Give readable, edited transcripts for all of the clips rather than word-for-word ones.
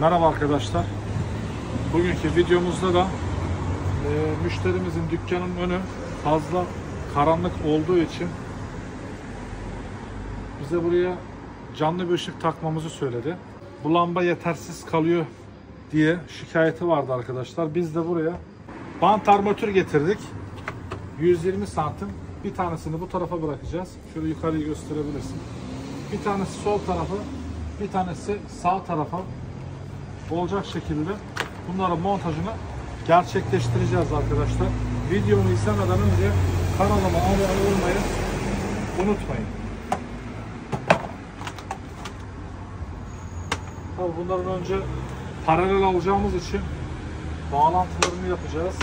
Merhaba arkadaşlar. Bugünkü videomuzda da müşterimizin dükkanın önü fazla karanlık olduğu için bize buraya canlı bir ışık takmamızı söyledi. Bu lamba yetersiz kalıyor diye şikayeti vardı arkadaşlar. Biz de buraya bant armatür getirdik. 120 santim. Bir tanesini bu tarafa bırakacağız. Şöyle yukarıyı gösterebilirsin. Bir tanesi sol tarafa, bir tanesi sağ tarafa olacak şekilde bunların montajını gerçekleştireceğiz arkadaşlar. Videomu izlemeden önce kanalıma abone olmayı unutmayın. Tabii bunların önce paralel alacağımız için bağlantılarını yapacağız.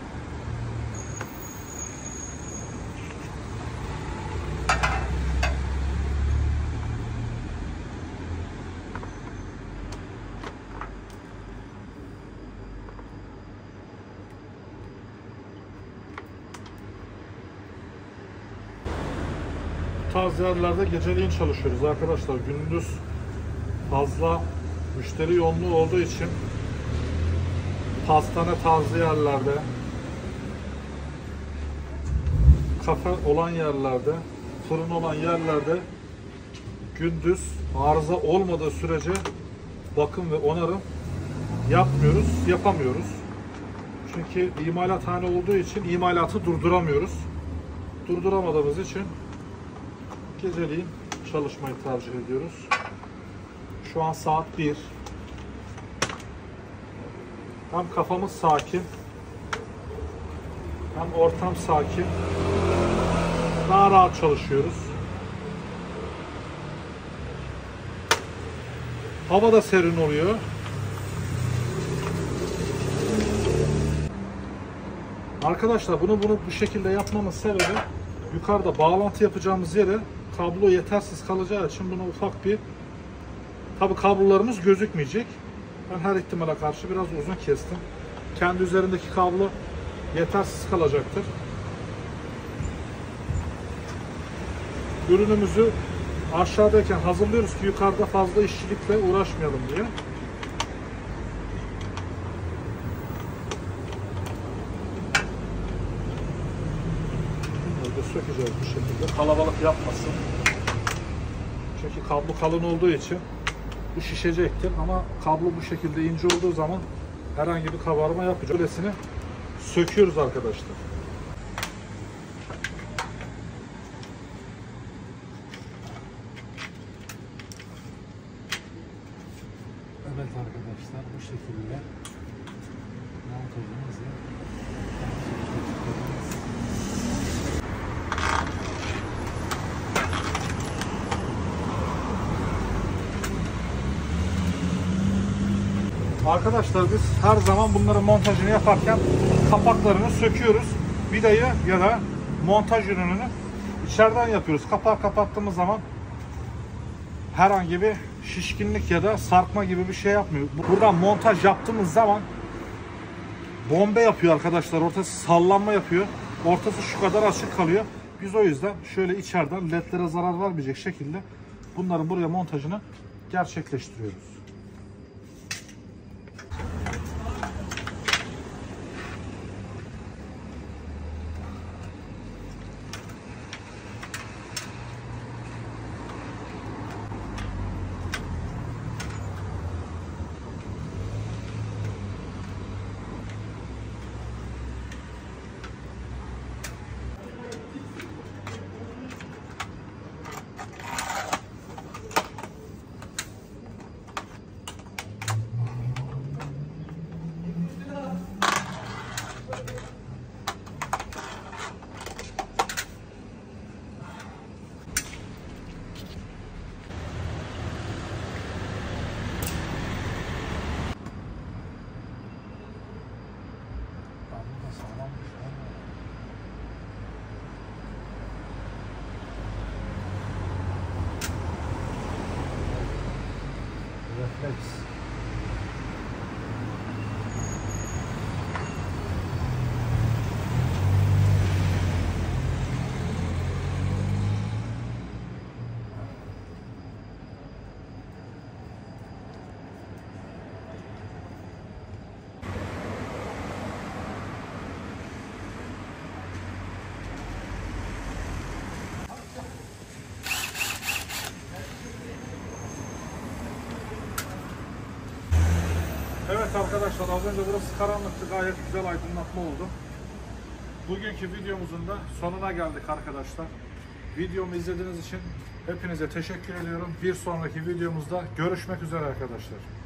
Bu tarz yerlerde geceleyin çalışıyoruz arkadaşlar. Gündüz fazla müşteri yoğunluğu olduğu için pastane tarzı yerlerde, kafe olan yerlerde, fırın olan yerlerde gündüz arıza olmadığı sürece bakım ve onarım yapamıyoruz. Çünkü imalathane olduğu için imalatı durduramıyoruz. Durduramadığımız için geceleyin çalışmayı tercih ediyoruz. Şu an saat 1. Hem kafamız sakin, hem ortam sakin. Daha rahat çalışıyoruz. Hava da serin oluyor. Arkadaşlar bunu bu şekilde yapmamın sebebi, yukarıda bağlantı yapacağımız yere kablo yetersiz kalacağı için bunu ufak bir, tabi kablolarımız gözükmeyecek. Ben her ihtimale karşı biraz uzun kestim. Kendi üzerindeki kablo yetersiz kalacaktır. Ürünümüzü aşağıdayken hazırlıyoruz ki yukarıda fazla işçilikle uğraşmayalım diye. Burada sökeceğiz bu şekilde. Kalabalık yapmasın. Çünkü kablo kalın olduğu için bu şişecektir ama kablo bu şekilde ince olduğu zaman herhangi bir kabarma yapacak. Böylesini söküyoruz arkadaşlar. Evet arkadaşlar, bu şekilde montajımızı arkadaşlar, biz her zaman bunların montajını yaparken kapaklarını söküyoruz. Vidayı ya da montaj ürününü içeriden yapıyoruz. Kapağı kapattığımız zaman herhangi bir şişkinlik ya da sarkma gibi bir şey yapmıyor. Buradan montaj yaptığımız zaman bombe yapıyor arkadaşlar. Ortası sallanma yapıyor. Ortası şu kadar açık kalıyor. Biz o yüzden şöyle içeriden ledlere zarar vermeyecek şekilde bunların buraya montajını gerçekleştiriyoruz. Refleks. Evet arkadaşlar, az önce burası karanlıktı. Gayet güzel aydınlatma oldu. Bugünkü videomuzun da sonuna geldik arkadaşlar. Videomu izlediğiniz için hepinize teşekkür ediyorum. Bir sonraki videomuzda görüşmek üzere arkadaşlar.